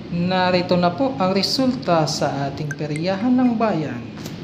Narito na po ang resulta sa ating peryahan ng bayan.